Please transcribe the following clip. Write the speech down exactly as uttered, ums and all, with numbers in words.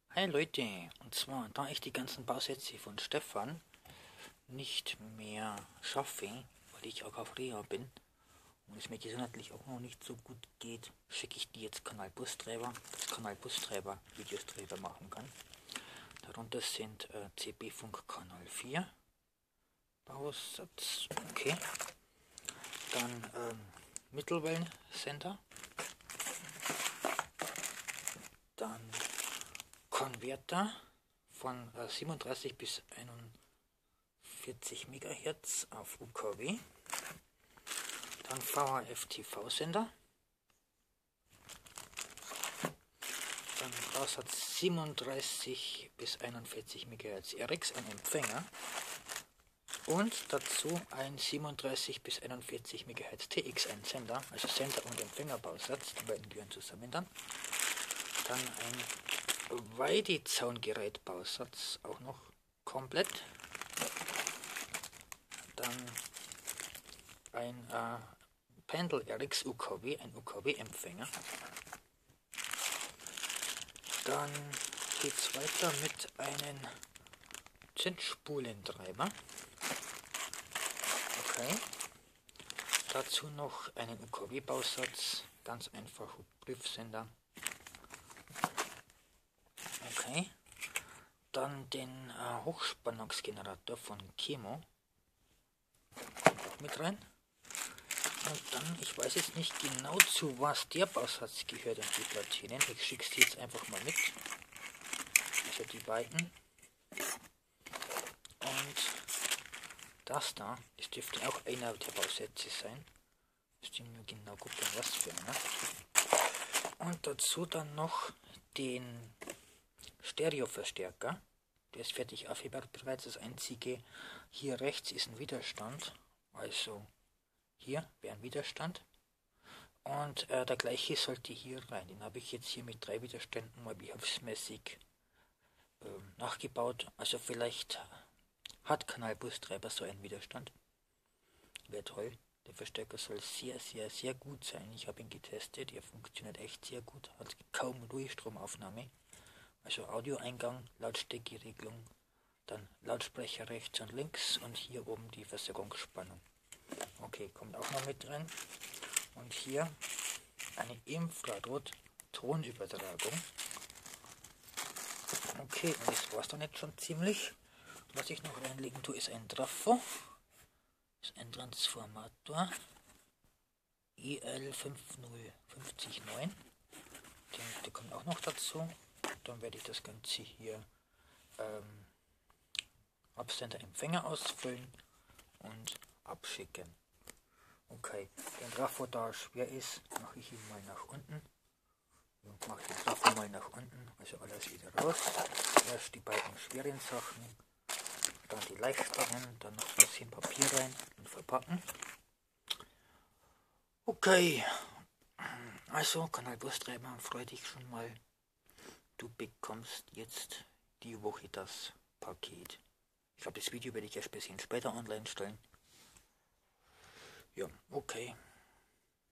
Hi Leute, und zwar, da ich die ganzen Bausätze von Stefan nicht mehr schaffe, weil ich auch auf Reha bin und es mir gesundheitlich auch noch nicht so gut geht, schicke ich die jetzt Kanal Busträger, dass Kanal Busträger Videos drüber machen kann. Darunter sind äh, C B-Funk Kanal vier, Bausatz, okay, dann ähm, Mittelwellensender, dann Konverter von äh, siebenunddreißig bis einundvierzig Megahertz auf U K W, dann V H F-T V-Sender, dann Bausatz siebenunddreißig bis einundvierzig Megahertz R X, ein Empfänger, und dazu ein siebenunddreißig bis einundvierzig Megahertz T X, ein Sender, also Sender und Empfängerbausatz, die beiden gehören zusammen dann. Dann ein Weidezaungerätbausatz auch noch komplett. Dann ein äh, Pendel R X U K W, ein U K W-Empfänger. Dann geht es weiter mit einem Zinsspulentreiber. Okay. Dazu noch einen U K W-Bausatz, ganz einfach Prüfsender. Okay. Dann den äh, Hochspannungsgenerator von Chemo auch mit rein. Und dann, ich weiß jetzt nicht genau, zu was der Bausatz gehört und die Platinen. Ich schicke sie jetzt einfach mal mit. Also die beiden. Und das da, das dürfte auch einer der Bausätze sein. Müsste ich nur genau gucken, was für einer. Und dazu dann noch den Stereoverstärker. Der ist fertig aufhebbar bereits. Das einzige, hier rechts ist ein Widerstand. Also hier wäre ein Widerstand. Und äh, der gleiche sollte hier rein. Den habe ich jetzt hier mit drei Widerständen mal behelfsmäßig äh, nachgebaut. Also vielleicht hat Kanal Busträger so einen Widerstand. Wäre toll. Der Verstärker soll sehr, sehr, sehr gut sein. Ich habe ihn getestet. Er funktioniert echt sehr gut. Hat kaum Ruhestromaufnahme. Also Audioeingang, Lautstärkeregelung, dann Lautsprecher rechts und links und hier oben die Versorgungsspannung. Okay, kommt auch noch mit drin. Und hier eine Infrarot-Tonübertragung. Okay, und das war es dann jetzt schon ziemlich. Was ich noch reinlegen tue, ist ein Trafo. Das ist ein Transformator. E L fünf null fünf neun. Den, der kommt auch noch dazu. Dann werde ich das Ganze hier ähm, Absender-Empfänger ausfüllen und abschicken. Okay, den Trafo, da er schwer ist, mache ich ihn mal nach unten. Und mache den Trafo mal nach unten, also alles wieder raus. Erst die beiden schweren Sachen, dann die leichteren, dann noch ein bisschen Papier rein und verpacken. Okay, also Kanal Busträger, freu dich schon mal. Du bekommst jetzt die Woche das Paket. Ich glaube, das Video werde ich erst ein bisschen später online stellen. Ja, okay.